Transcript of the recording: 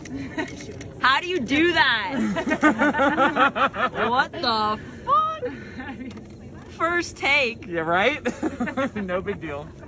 How do you do that? What the fuck? First take. Yeah, right? No big deal.